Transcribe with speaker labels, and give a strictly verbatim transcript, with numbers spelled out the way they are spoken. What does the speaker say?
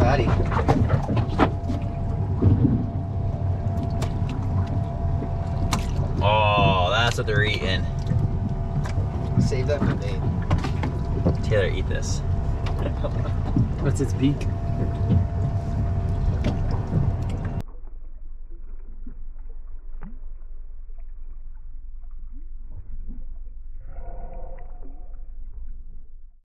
Speaker 1: fatty.
Speaker 2: Oh, that's what they're eating.
Speaker 1: Save that for me.
Speaker 2: Taylor, eat this.
Speaker 3: What's its beak?